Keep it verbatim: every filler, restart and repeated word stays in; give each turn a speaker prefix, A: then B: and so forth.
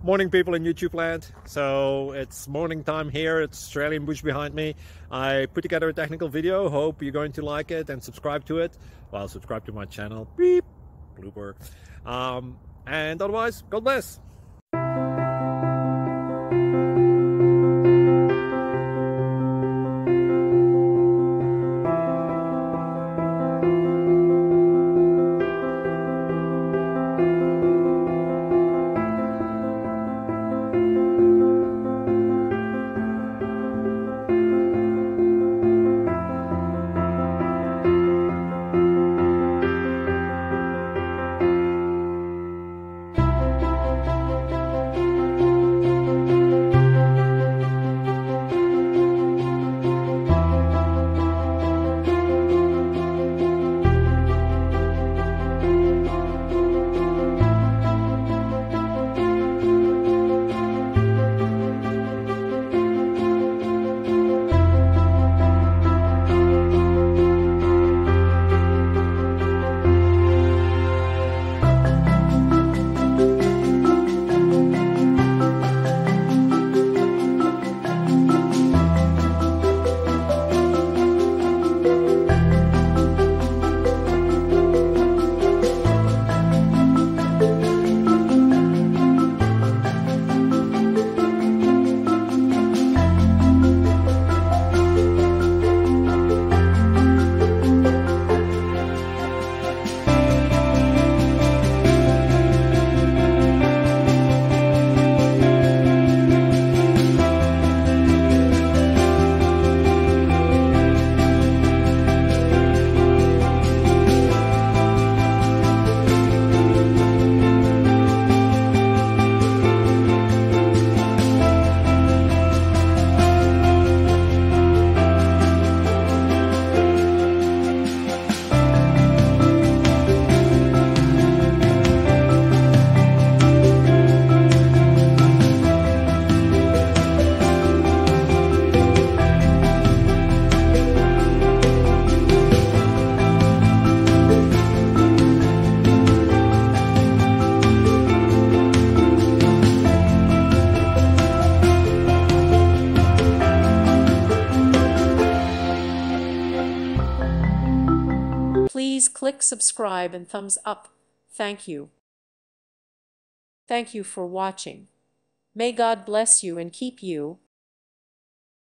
A: Morning, people in YouTube land. So it's morning time here. It's Australian bush behind me. I put together a technical video. Hope you're going to like it and subscribe to it. Well, subscribe to my channel. Beep. Blooper. Um, and otherwise, God bless.
B: Please click subscribe and thumbs up. Thank you. Thank you for watching. May God bless you and keep you.